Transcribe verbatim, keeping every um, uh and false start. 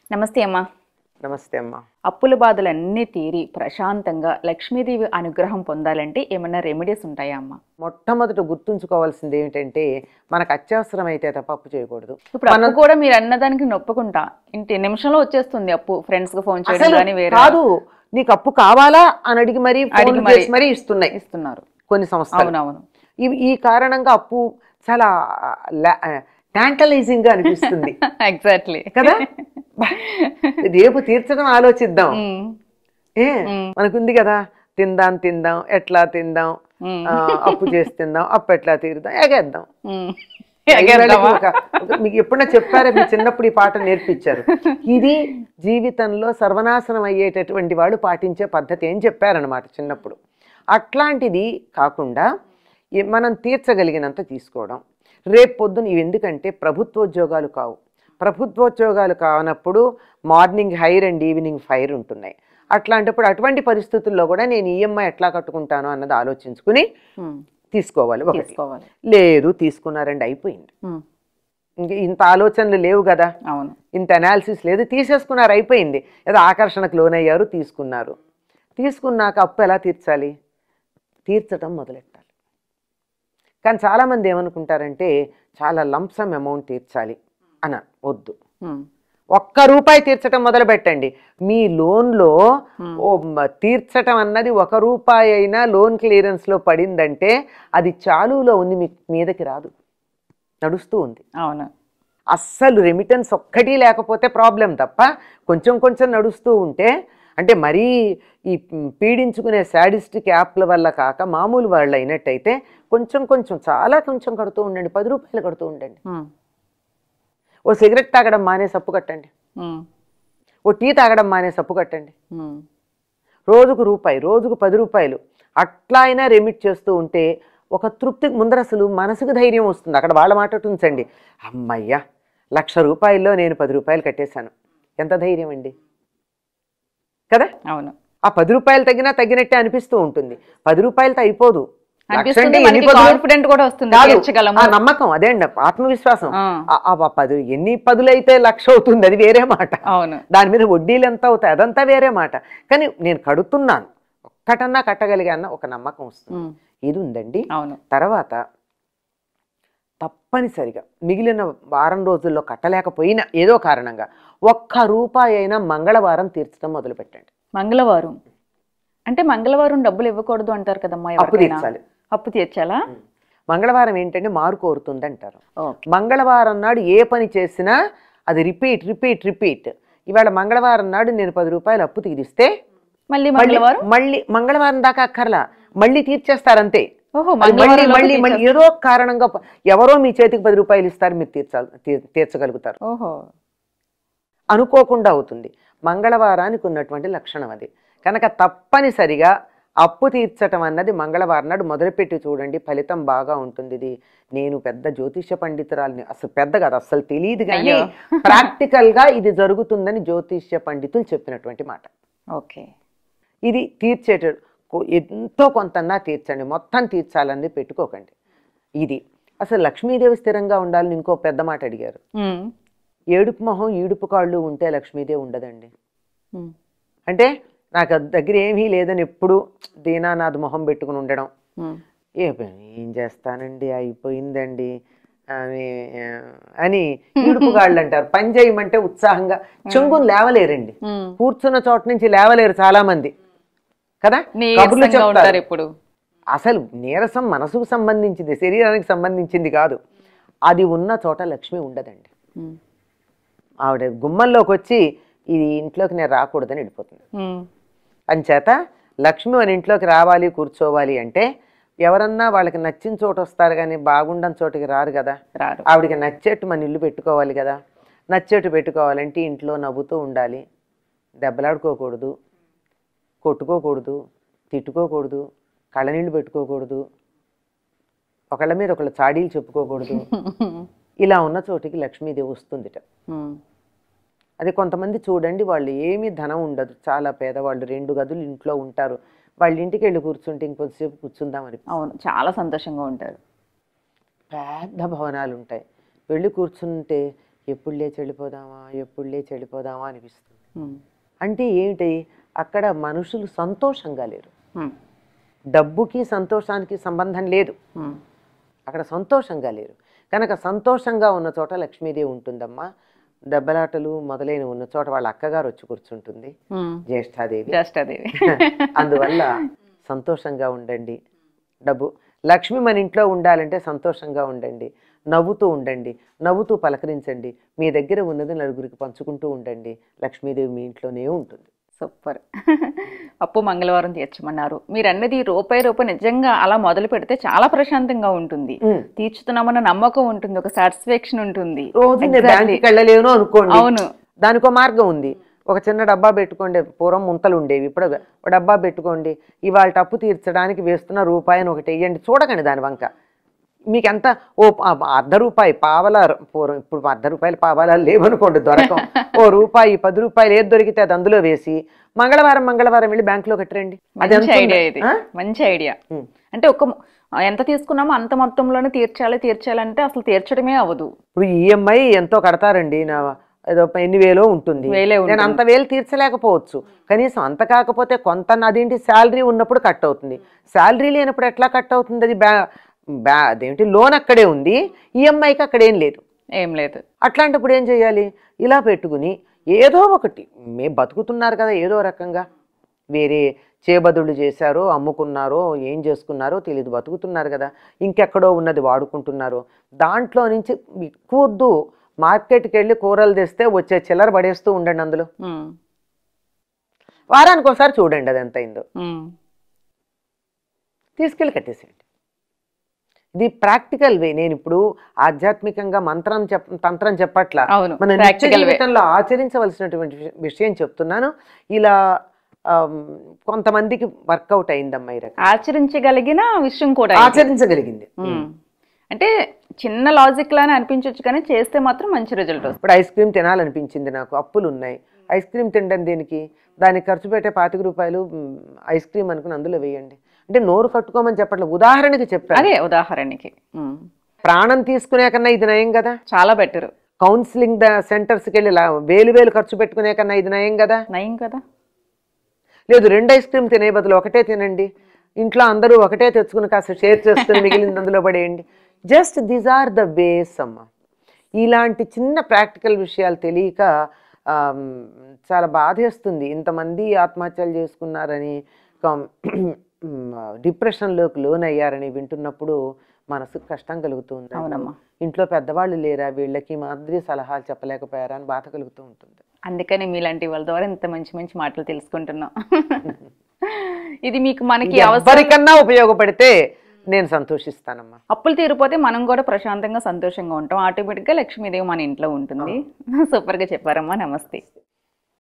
నమస్తే అమ్మా. నమస్తే అమ్మా. అప్పుల బాధలన్నీ తీరి ప్రశాంతంగా లక్ష్మీదేవి అనుగ్రహం పొందాలంటే ఏమైనా రెమెడీస్ ఉంటాయా అమ్మా? మొట్టమొదట గుర్తుంచుకోవాల్సింది ఏమిటంటే మనకు అత్యవసరం అయితే తప్ప అప్పు చేయకూడదు. ఇప్పుడు అప్పు కూడా మీరు అన్నదానికి నొప్పుకుంటా ఇంటి నిమిషంలో వచ్చేస్తుంది అప్పు. ఫ్రెండ్స్ కి ఫోన్ చేయడం కానీ వేరే కాదు, నీకు అప్పు కావాలా అని అడిగి మరీ మరీ ఇస్తున్నాయి ఇస్తున్నారు కొన్ని సంస్థలు. అవునవును. ఇవి ఈ కారణంగా అప్పు చాలా టాంటలైజింగ్ గా అనిపిస్తుంది. ఎగ్జాక్ట్లీ కదా. రేపు తీర్చడం ఆలోచిద్దాం. ఏ మనకుంది కదా, తిందాం తిందాం ఎట్లా తిందాం, అప్పు చేసి తిందాం, అప్పు ఎట్లా తీరుదాం, ఎగేద్దాం. మీకు ఎప్పుడన్నా చెప్పారా? మీ చిన్నప్పుడు ఈ పాట నేర్పించారు. ఇది జీవితంలో సర్వనాశనం అయ్యేటటువంటి వాళ్ళు పాటించే పద్ధతి అని చెప్పారనమాట చిన్నప్పుడు. అట్లాంటిది కాకుండా మనం తీర్చగలిగినంత తీసుకోవడం. రేపు పొద్దున ఇవి ఎందుకంటే ప్రభుత్వోద్యోగాలు కావు. ప్రభుత్వోద్యోగాలు కానప్పుడు morning hire and evening fire ఉంటున్నాయి. అట్లాంటప్పుడు అటువంటి పరిస్థితుల్లో కూడా నేను ఈఎంఐ ఎట్లా కట్టుకుంటాను అన్నది ఆలోచించుకుని తీసుకోవాలి. ఒకటి లేదు తీసుకున్నారండి అయిపోయింది. ఇంక ఇంత ఆలోచనలు లేవు కదా, ఇంత అనాలిసిస్ లేదు, తీసేసుకున్నారు అయిపోయింది. ఏదో ఆకర్షణకు లోనయ్యారు, తీసుకున్నారు. తీసుకున్నాక అప్పు ఎలా తీర్చాలి? తీర్చడం మొదలెట్టాలి. కానీ చాలామంది ఏమనుకుంటారంటే చాలా లంప్సమ్ అమౌంట్ తీర్చాలి అన వద్దు. ఒక్క రూపాయి తీర్చడం మొదలు పెట్టండి. మీ లోన్లో తీర్చటం అన్నది ఒక రూపాయి అయినా లోన్ క్లియరెన్స్లో పడిందంటే అది చాలులో ఉంది, మీ మీదకి రాదు, నడుస్తూ ఉంది. అవును. అస్సలు రెమిటెన్స్ ఒక్కటి లేకపోతే ప్రాబ్లం తప్ప కొంచెం కొంచెం నడుస్తూ ఉంటే, అంటే మరీ ఈ పీడించుకునే శాడిస్టిక్ యాప్ల వల్ల కాక మామూలు వాళ్ళు అయినట్టయితే కొంచెం కొంచెం చాలా కొంచెం కడుతూ ఉండండి. పది రూపాయలు కడుతూ ఉండండి. ఓ సిగరెట్ తాగడం మానేసి అప్పు కట్టండి. ఓ టీ తాగడం మానేసి అప్పు కట్టండి. రోజుకు రూపాయి, రోజుకు పది రూపాయలు అట్లా అయినా రెమిట్ చేస్తూ ఉంటే ఒక తృప్తికి ముందర అసలు మనసుకు ధైర్యం వస్తుంది. అక్కడ వాళ్ళ మాట ఉంచండి, అమ్మయ్యా లక్ష రూపాయల్లో నేను పది రూపాయలు కట్టేశాను, ఎంత ధైర్యం అండి కదా. అవును. ఆ పది రూపాయలు తగ్గినా తగ్గినట్టే అనిపిస్తూ ఉంటుంది. పది రూపాయలతో అయిపోదు, నమ్మకం అదే అండి, ఆత్మవిశ్వాసం. పది ఎన్ని పదులైతే లక్ష అవుతుంది, అది వేరే మాట. దాని మీద వడ్డీలు ఎంత అవుతాయి అదంతా వేరే మాట. కానీ నేను కడుతున్నాను, ఒక్కటన్నా కట్టగలిగాన్న ఒక నమ్మకం వస్తుంది. ఇది ఉందండి. తర్వాత తప్పనిసరిగా మిగిలిన వారం రోజుల్లో కట్టలేకపోయినా ఏదో కారణంగా ఒక్క రూపాయి అయినా మంగళవారం తీర్చడం మొదలు పెట్టండి. మంగళవారం అంటే మంగళవారం డబ్బులు ఇవ్వకూడదు అంటారు కదమ్మా. అప్పు తీర్చాలి. అప్పు తీర్చాలా? మంగళవారం ఏంటంటే మారు కోరుతుంది అంటారు. మంగళవారం నాడు ఏ పని చేసినా అది రిపీట్ రిపీట్ రిపీట్. ఇవాళ మంగళవారం నాడు నేను పది రూపాయలు అప్పు తీరిస్తే మళ్ళీ మంగళవారం మళ్ళీ మంగళవారం దాకా అక్కర్లా, మళ్ళీ తీర్చేస్తారంతే. మళ్ళీ మళ్ళీ మళ్ళీ ఏదో కారణంగా ఎవరో మీ చేతికి పది రూపాయలు ఇస్తారు, మీరు తీర్చాలి తీర్చగలుగుతారు. అనుకోకుండా అవుతుంది. మంగళవారానికి ఉన్నటువంటి లక్షణం అది. కనుక తప్పనిసరిగా అప్పు తీర్చటం అన్నది మంగళవారం నాడు మొదలుపెట్టి చూడండి, ఫలితం బాగా ఉంటుంది. ఇది నేను పెద్ద జ్యోతిష్య పండితురాలని, అసలు పెద్ద కాదు, అసలు తెలియదు, కానీ ప్రాక్టికల్ గా ఇది జరుగుతుందని జ్యోతిష్య పండితులు చెప్పినటువంటి మాట. ఓకే. ఇది తీర్చేట ఎంతో కొంతన్నా తీర్చండి, మొత్తం తీర్చాలని పెట్టుకోకండి. ఇది అసలు లక్ష్మీదేవి స్థిరంగా ఉండాలని ఇంకో పెద్ద మాట అడిగారు. ఏడుపు మొహం ఈడుపు కాళ్ళు ఉంటే లక్ష్మీదేవి ఉండదండి. అంటే నాకు దగ్గర ఏమీ లేదని ఎప్పుడు దీనానాథ్ మొహం పెట్టుకుని ఉండడం, ఏం చేస్తానండి అయిపోయిందండి అని అని ఈడుపుగాళ్ళు అంటారు. పని చేయమంటే ఉత్సాహంగా చెంగుని లేవలేరండి, కూర్చున్న చోట నుంచి లేవలేరు చాలా మంది కదా. కబుర్లు చెప్తారు ఇప్పుడు. అసలు నీరసం మనసుకు సంబంధించింది, శరీరానికి సంబంధించింది కాదు. అది ఉన్న చోట లక్ష్మి ఉండదండి. ఆవిడ గుమ్మంలోకి వచ్చి ఇది ఇంట్లోకి నేను రాకూడదని వెళ్ళిపోతుంది. అంచేత లక్ష్మి మన ఇంట్లోకి రావాలి, కూర్చోవాలి అంటే ఎవరన్నా వాళ్ళకి నచ్చిన చోటు వస్తారు, కానీ బాగుండని చోటుకి రారు కదా. ఆవిడకి నచ్చేట్టు మన ఇల్లు పెట్టుకోవాలి కదా. నచ్చేట్టు పెట్టుకోవాలంటే ఇంట్లో నవ్వుతూ ఉండాలి, దెబ్బలాడుకోకూడదు, కొట్టుకోకూడదు, తిట్టుకోకూడదు, కళ్ళనీళ్ళు పెట్టుకోకూడదు, ఒకళ్ళ మీద ఒకళ్ళ చాడీలు చెప్పుకోకూడదు. ఇలా ఉన్న చోటికి లక్ష్మీదేవి వస్తుందిట. అది కొంతమంది చూడండి, వాళ్ళు ఏమీ ధనం ఉండదు, చాలా పేదవాళ్ళు, రెండు గదులు ఇంట్లో ఉంటారు, వాళ్ళ ఇంటికి వెళ్ళి కూర్చుంటే ఇంకొద్దిసేపు కూర్చుందామని. అవును, చాలా సంతోషంగా ఉంటారు. పెద్ద భవనాలు ఉంటాయి, వెళ్ళి కూర్చుంటే ఎప్పుడు లేచి వెళ్ళిపోదామా ఎప్పుడు లేచి వెళ్ళిపోదామా అనిపిస్తుంది. ఉమ్, అంటే ఏమిటి, అక్కడ మనుషులు సంతోషంగా లేరు. ఉమ్, డబ్బుకి సంతోషానికి సంబంధం లేదు, ఉమ్, అక్కడ సంతోషంగా లేరు. కనుక సంతోషంగా ఉన్న చోట లక్ష్మీదేవి ఉంటుందమ్మా. దెబ్బలాటలు మొదలైన ఉన్న చోట వాళ్ళ అక్కగారు వచ్చి కూర్చుంటుంది, ఉమ్. జ్యేష్ఠాదేవి. జ్యేష్ఠాదేవి. అందువల్ల సంతోషంగా ఉండండి. డబ్బు లక్ష్మి మన ఇంట్లో ఉండాలంటే సంతోషంగా ఉండండి, నవ్వుతూ ఉండండి, నవ్వుతూ పలకరించండి. మీ దగ్గర ఉన్నది నలుగురికి పంచుకుంటూ ఉండండి. లక్ష్మీదేవి మీ ఇంట్లోనే ఉంటుంది. సూపర్. అప్పు మంగళవారం తీర్చమన్నారు. మీరు అన్నది రూపాయి రూపాయి నిజంగా అలా మొదలు పెడితే చాలా ప్రశాంతంగా ఉంటుంది, తీర్చుతున్నామన్న నమ్మకం ఉంటుంది, ఒక సాటిస్ఫాక్షన్ ఉంటుంది. రోజు నేను బ్యాంకుకి వెళ్ళలేను అనుకోండి, అవును, దానికో మార్గం ఉంది. ఒక చిన్న డబ్బా పెట్టుకోండి, పూర్వం ముంతలు ఉండేవి, ఇప్పుడు ఒక డబ్బా పెట్టుకోండి. ఇవాళ అప్పు తీర్చడానికి వేస్తున్న రూపాయిని ఒకటి వేయండి, చూడకండి దాని వంక. మీకు ఎంత ఓ అర్ధ రూపాయి పావల పూర్వం, ఇప్పుడు అర్ధ రూపాయలు పావాలా లేవనుకోండి, దొరకం. ఓ రూపాయి పది రూపాయలు ఏది దొరికితే అది అందులో వేసి మంగళవారం మంగళవారం వెళ్ళి బ్యాంకులో కట్టరండి. అది మంచి ఐడియా. అంటే ఒక ఎంత తీసుకున్నామో అంత మొత్తంలోనే తీర్చాలి, తీర్చాలంటే అసలు తీర్చడమే అవ్వదు. ఇప్పుడు ఈఎంఐ ఎంతో కడతారండి, నా ఏదో ఎన్ని వేలో ఉంటుంది, నేను అంత వేలు తీర్చలేకపోవచ్చు. కనీసం అంత కాకపోతే కొంత అదేంటి శాలరీ ఉన్నప్పుడు కట్ అవుతుంది, శాలరీ లేనప్పుడు ఎట్లా కట్ అవుతుంది? అది బ్యా బ్యా అదేంటి లోన్ అక్కడే ఉంది, ఈఎంఐకి అక్కడేం లేదు, ఏం లేదు. అట్లాంటప్పుడు ఏం చేయాలి? ఇలా పెట్టుకుని ఏదో ఒకటి, మే బతుకుతున్నారు కదా ఏదో రకంగా, వేరే చేబదులు చేశారో అమ్ముకున్నారో ఏం చేసుకున్నారో తెలియదు, బతుకుతున్నారు కదా, ఇంకెక్కడో ఉన్నది వాడుకుంటున్నారు. దాంట్లో నుంచి ఎక్కువద్దు, మార్కెట్కి వెళ్ళి కూరలు తెస్తే వచ్చే చిల్లర పడేస్తూ ఉండండి. అందులో వారానికి ఒకసారి చూడండి అది ఎంత అయిందో, తీసుకెళ్ళి కట్టేసేయండి. ఇది ప్రాక్టికల్ వే. నేను ఇప్పుడు ఆధ్యాత్మికంగా మంత్రం చెప్ తంత్రం చెప్పట్లా, మన నిత్య జీవితంలో ఆచరించవలసినటువంటి విషయం చెప్తున్నాను. ఇలా కొంతమందికి వర్కౌట్ అయిందమ్మా, ఈ రకం ఆచరించగలిగిన విషయం కూడా ఆచరించగలిగింది. అంటే చిన్న లాజిక్ లానే అనిపించవచ్చు, కానీ చేస్తే మాత్రం మంచి రిజల్ట్ వస్తుంది. ఇప్పుడు ఐస్ క్రీమ్ తినాలనిపించింది నాకు, అప్పులు ఉన్నాయి, ఐస్ క్రీమ్ తినడం దేనికి? దానికి ఖర్చు పెట్టే పాతిక రూపాయలు ఐస్ క్రీమ్ అనుకుని అందులో వేయండి. అంటే నోరు కట్టుకోమని చెప్పట్లేదు, ఉదాహరణకి చెప్పాను. అదే ఉదాహరణకి. ప్రాణం తీసుకునే కన్నా ఇది నయం కదా, చాలా బెటర్. కౌన్సిలింగ్ సెంటర్స్కి వెళ్ళి వేలు వేలు ఖర్చు పెట్టుకునే కన్నా ఇది నయం కదా, నయం కదా. లేదు రెండు ఐస్ క్రీమ్ తినే బదులు ఒకటే తినండి, ఇంట్లో అందరూ ఒకటే తెచ్చుకుని కాస్త షేర్ చేసుకుని మిగిలింది అందులో పడేయండి. Just these are the ways అమ్మ. ఇలాంటి చిన్న ప్రాక్టికల్ విషయాలు తెలియక చాలా బాధేస్తుంది. ఇంతమంది ఆత్మహత్యలు చేసుకున్నారని, డిప్రెషన్లోకి లోన్ అయ్యారని వింటున్నప్పుడు మనసుకు కష్టం కలుగుతుంది. అవునమ్మా. ఇంట్లో పెద్దవాళ్ళు లేరా, వీళ్ళకి మాదిరి సలహాలు చెప్పలేకపోయారా అని బాధ కలుగుతూ ఉంటుంది. అందుకని మీలాంటి వాళ్ళ ద్వారా ఇంత మంచి మంచి మాటలు తెలుసుకుంటున్నాం. ఇది మీకు మనకి ఎవరికన్నా ఉపయోగపడితే నేను సంతోషిస్తానమ్మా. అప్పులు తీరిపోతే మనం కూడా ప్రశాంతంగా సంతోషంగా ఉంటాం, ఆటోమేటిక్గా లక్ష్మీదేవి మన ఇంట్లో ఉంటుంది. సూపర్గా చెప్పారమ్మా, నమస్తే.